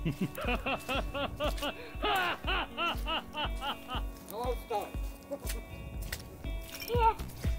Hello, start. Yeah.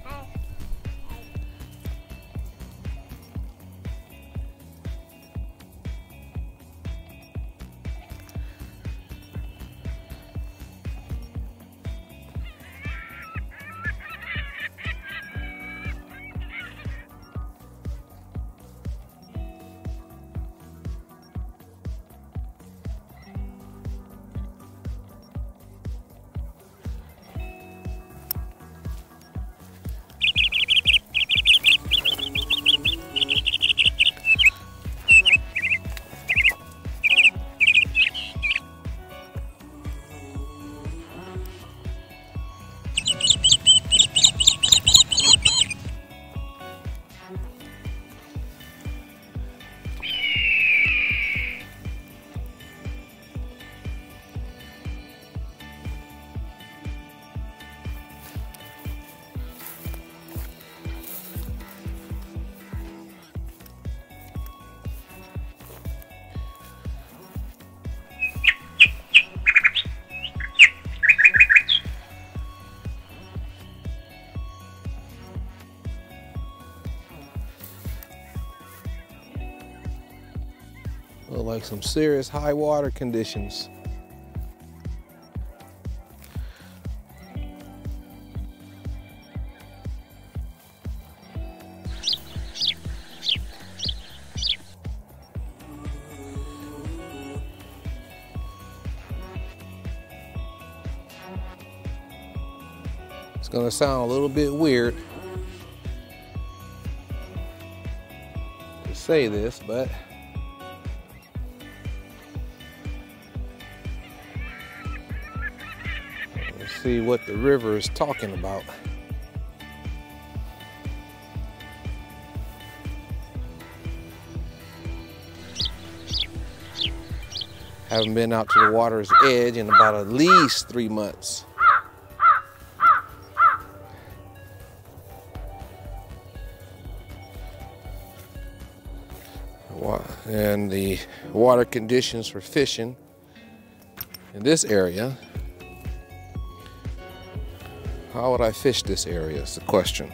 Look like some serious high water conditions. It's gonna sound a little bit weird to say this, but let's see what the river is talking about. Haven't been out to the water's edge in about at least 3 months. And the water conditions for fishing in this area. How would I fish this area is the question.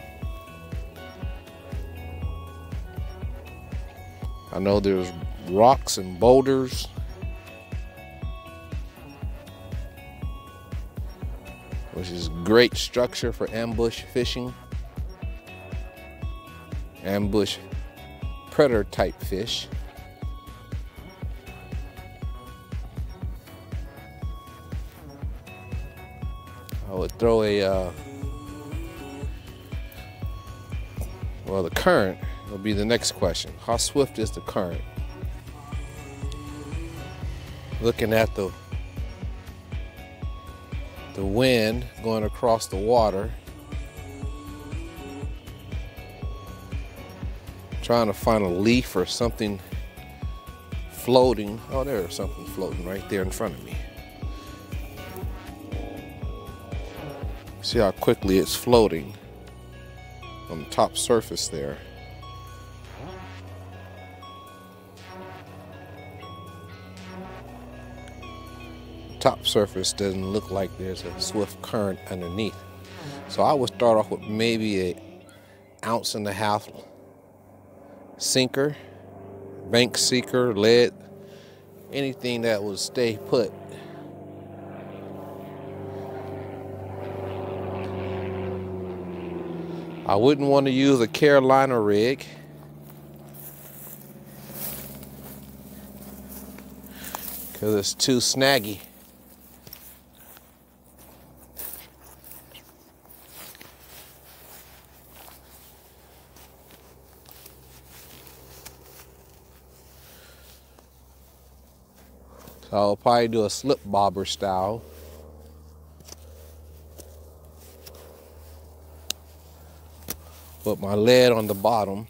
I know there's rocks and boulders. Which is great structure for ambush fishing. Ambush predator type fish. I would throw a, well, the current will be the next question. How swift is the current? Looking at the wind going across the water. Trying to find a leaf or something floating. Oh, there's something floating right there in front of me. See how quickly it's floating on the top surface there. Top surface doesn't look like there's a swift current underneath. So I would start off with maybe an 1.5 ounce sinker, bank seeker, lead, anything that would stay put. I wouldn't want to use a Carolina rig. Because it's too snaggy. So I'll probably do a slip bobber style. Put my lead on the bottom.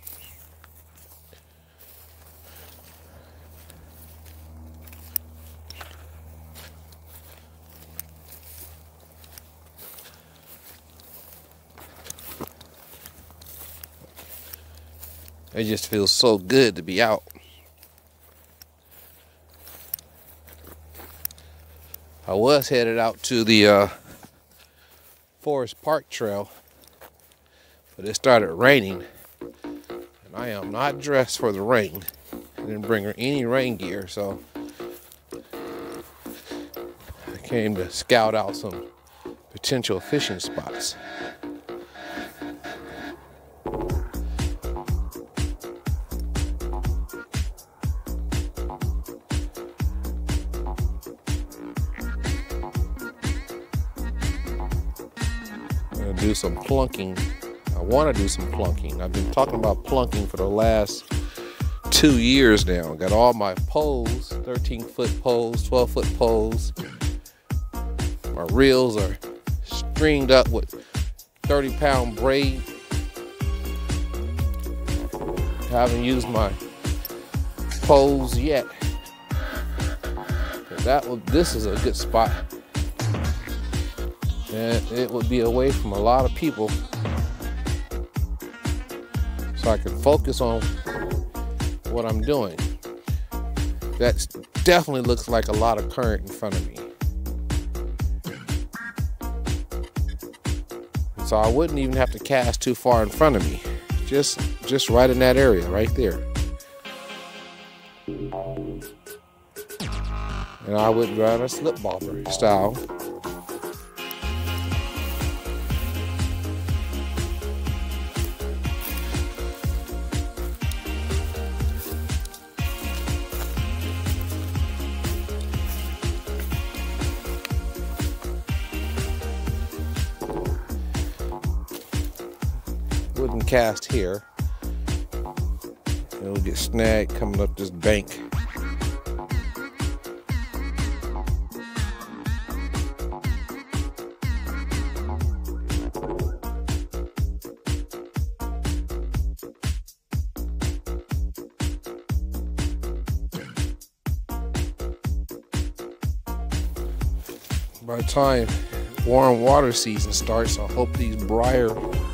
It just feels so good to be out. I was headed out to the Forest Park Trail, but it started raining, and I am not dressed for the rain. I didn't bring any rain gear, so I came to scout out some potential fishing spots. Do some plunking. I want to do some plunking. I've been talking about plunking for the last 2 years now. Got all my poles, 13-foot poles, 12-foot poles. My reels are stringed up with 30-pound braid. Haven't used my poles yet. This is a good spot. And it would be away from a lot of people, so I can focus on what I'm doing. That definitely looks like a lot of current in front of me. So I wouldn't even have to cast too far in front of me. Just right in that area, right there. And I would run a slip bobber style. Wouldn't cast here. It'll get snagged coming up this bank. By the time warm water season starts, I hope these briar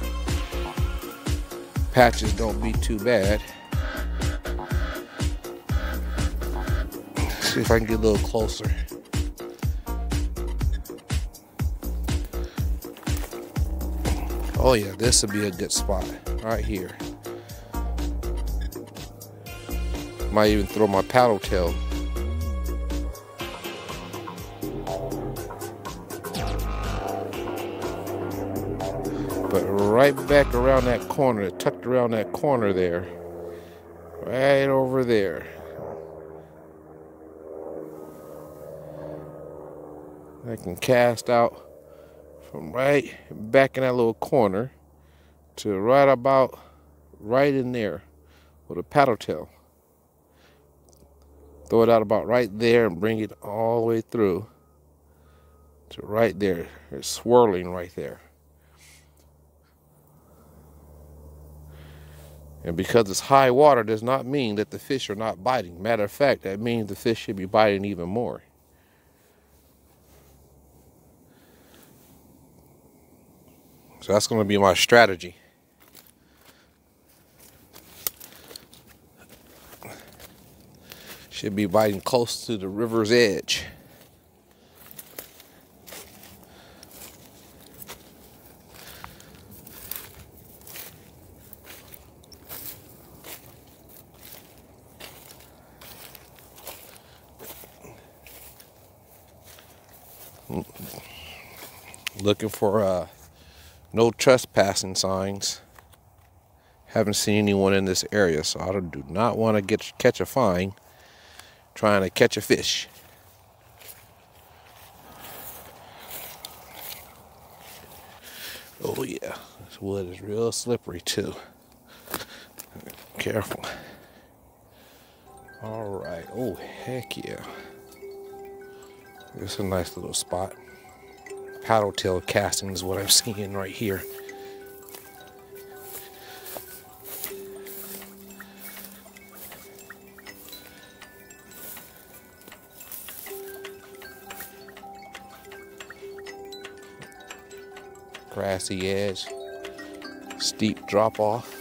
patches don't be too bad. See if I can get a little closer. Oh yeah, this would be a good spot right here. Might even throw my paddle tail. But right back around that corner, tucked around that corner there, right over there. I can cast out from right back in that little corner to right about right in there with a paddle tail. Throw it out about right there and bring it all the way through to right there. It's swirling right there. And because it's high water does not mean that the fish are not biting. Matter of fact, that means the fish should be biting even more. So that's going to be my strategy. Should be biting close to the river's edge. Looking for no trespassing signs. Haven't seen anyone in this area, so I do not want to catch a fine trying to catch a fish. Oh yeah, this wood is real slippery too. Careful. All right. Oh heck yeah. It's a nice little spot. Paddle tail casting is what I'm seeing right here. Grassy edge, steep drop off.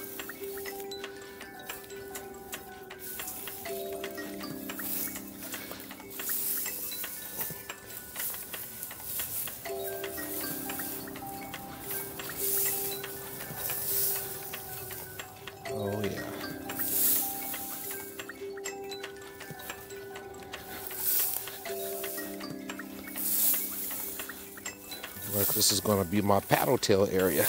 Like this is gonna be my paddle tail area.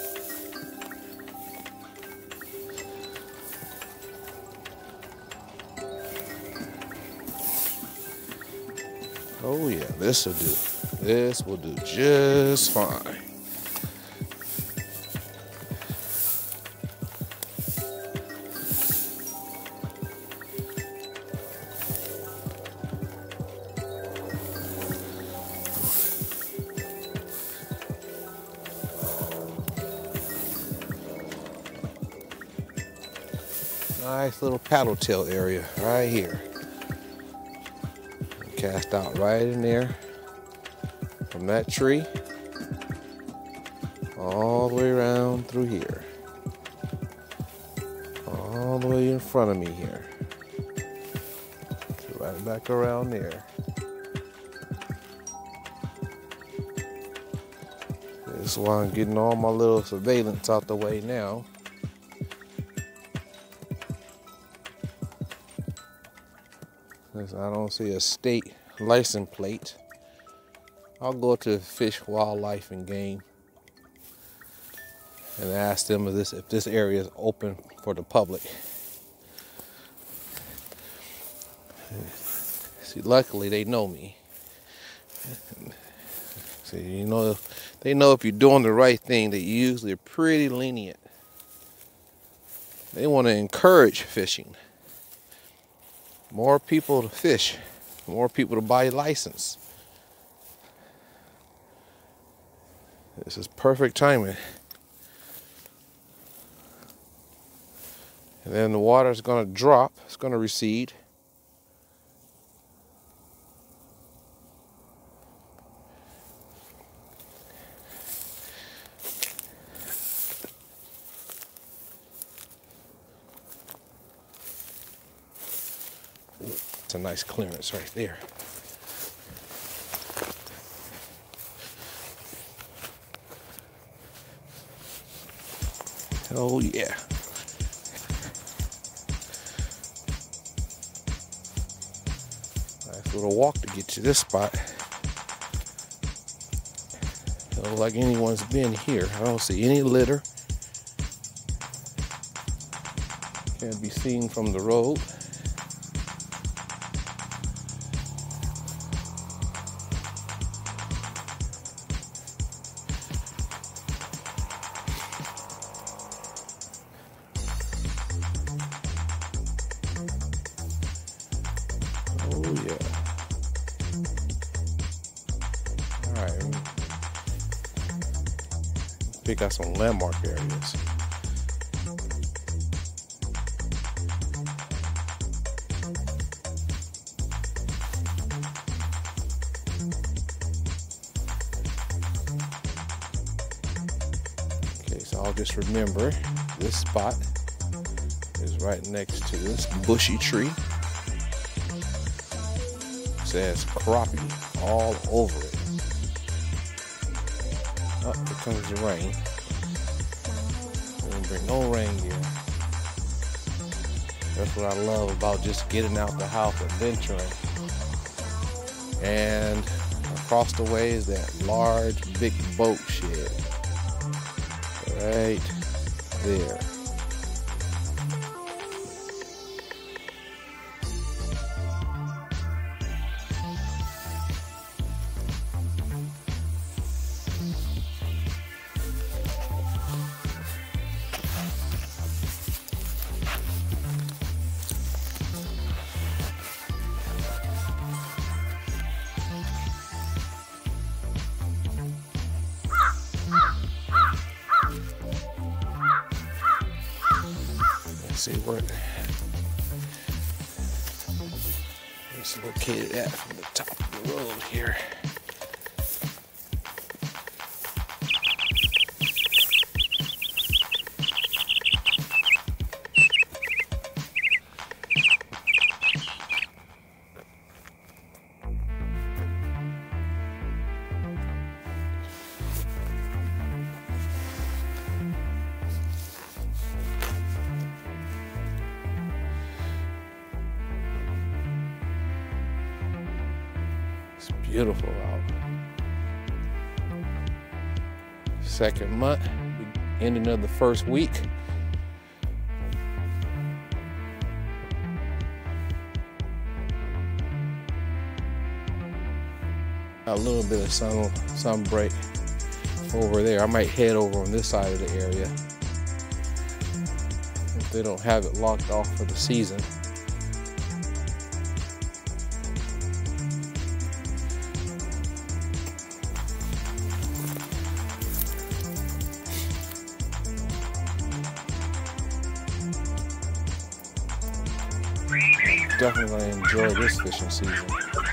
Oh yeah, this will do. This will do just fine. Nice little paddle tail area right here. Cast out right in there from that tree all the way around through here. All the way in front of me here. Right back around there. This is why I'm getting all my little surveillance out the way now. I don't see a state license plate. I'll go to Fish, Wildlife, and Game and ask them if this area is open for the public. See, luckily they know me. See, you know, they know if you're doing the right thing, they usually are pretty lenient. They want to encourage fishing. More people to fish, more people to buy a license. This is perfect timing. And then the water is going to drop, it's going to recede. It's a nice clearance right there. Oh yeah. Nice little walk to get to this spot. Don't look like anyone's been here. I don't see any litter. Can't be seen from the road. Oh yeah. All right. Pick out some landmark areas. Okay, so I'll just remember this spot is right next to this bushy tree. Says crappie all over it. Oh, here comes the rain. Don't bring no rain here. That's what I love about just getting out the house, adventuring. And across the way is that large, big boat shed. Right there. See where it's located at from the top of the road here. It's beautiful out. Second month, ending of the first week. A little bit of sun break over there. I might head over on this side of the area if they don't have it locked off for the season. Definitely going to enjoy this fishing season.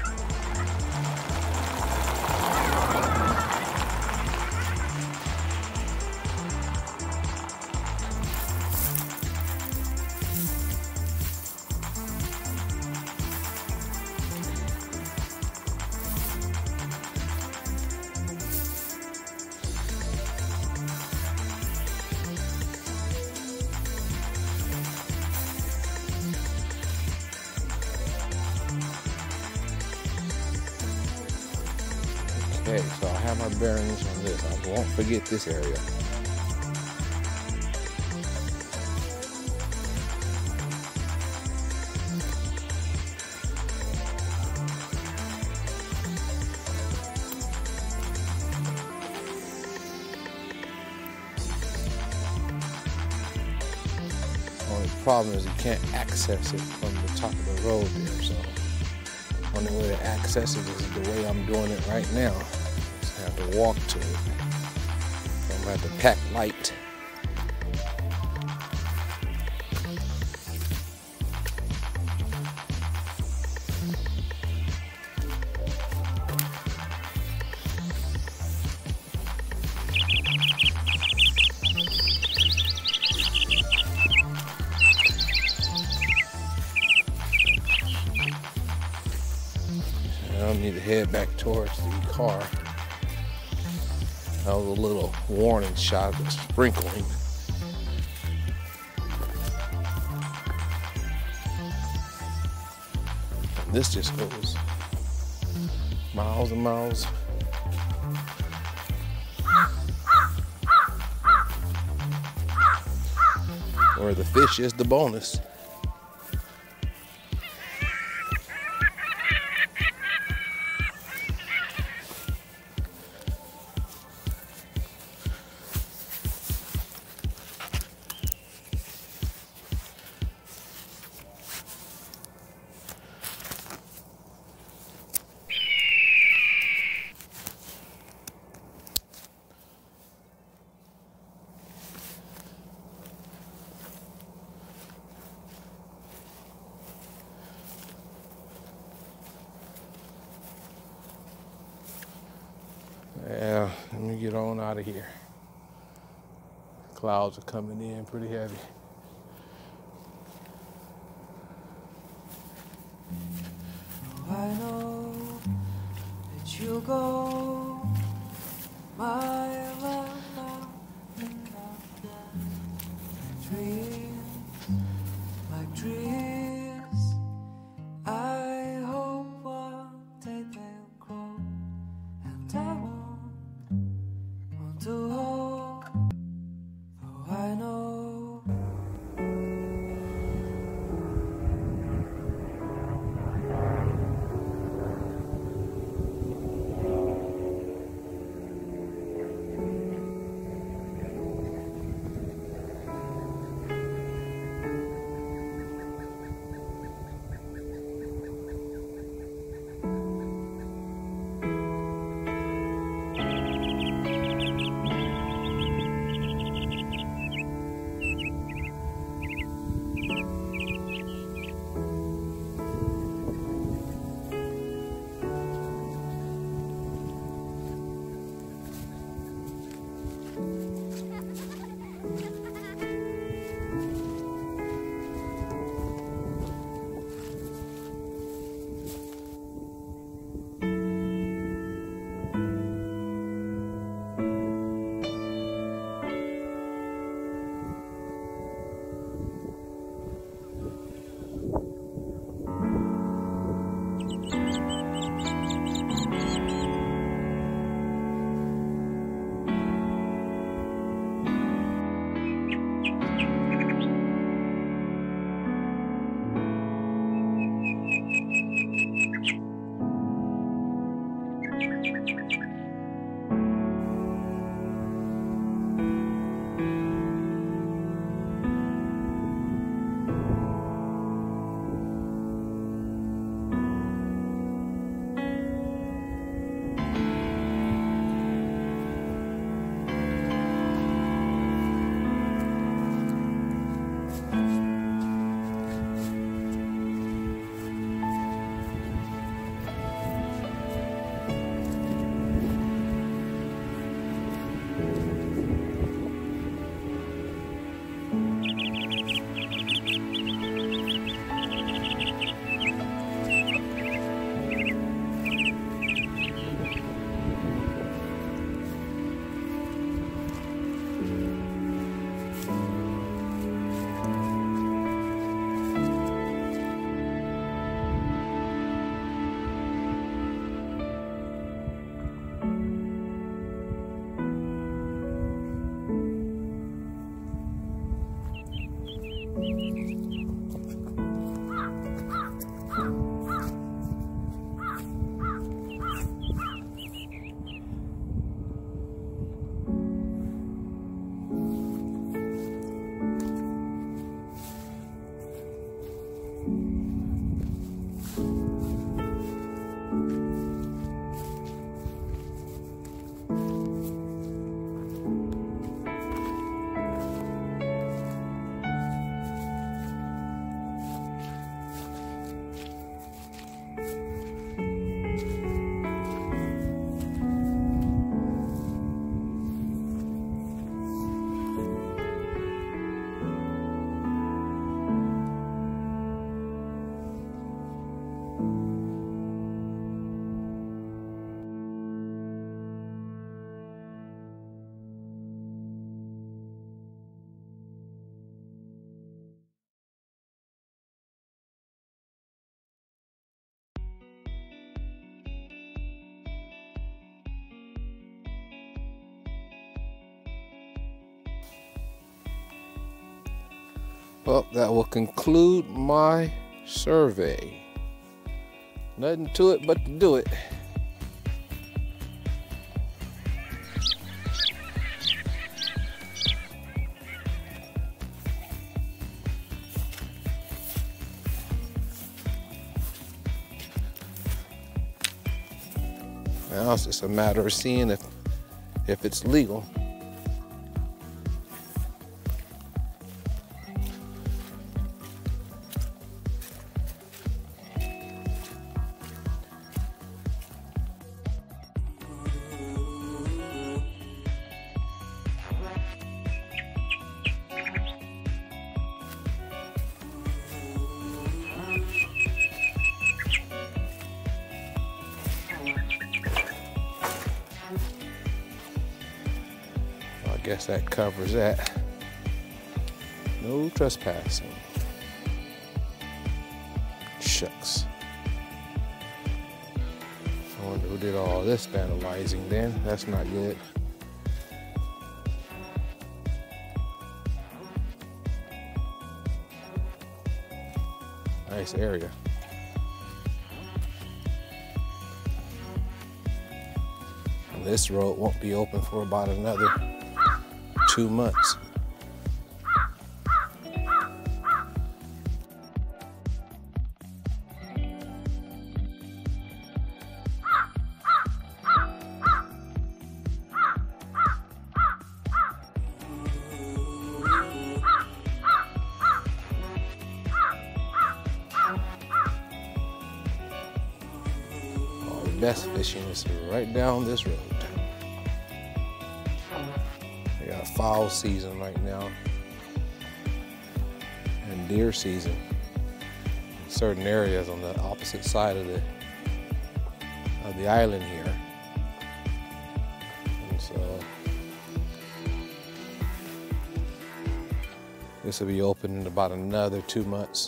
Okay, so I have my bearings on this. I won't forget this area. Only problem is you can't access it from the top of the road there, so only way to access it is the way I'm doing it right now. I have to walk to it. So I'm going to have to pack light. I need to head back towards the car. That was a little warning shot of the sprinkling. And this just goes miles and miles. Where the fish is the bonus. Yeah, let me get on out of here. Clouds are coming in pretty heavy. I know that you'll go mile and mile and count down dreams like trees. I hope one day they'll grow, and I want to hold. Though I know. Well, that will conclude my survey. Nothing to it but to do it. Now it's just a matter of seeing if it's legal. I guess that covers that. No trespassing. Shucks. I wonder who did all this vandalizing then. That's not good. Nice area. And this road won't be open for about another 2 months. All the best fishing is right down this road. We got fowl season right now and deer season in certain areas on the opposite side of the island here. And so this will be open in about another 2 months.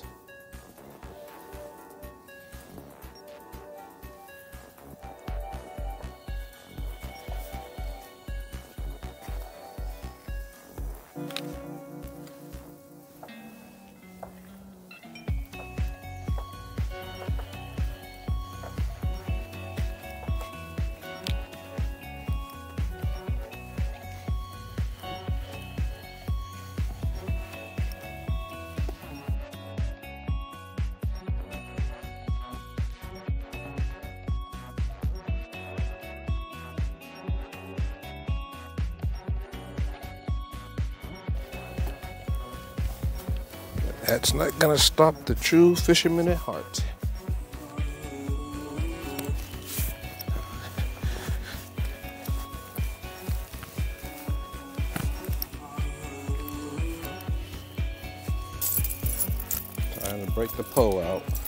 That's not gonna stop the true fisherman at heart. Time to break the pole out.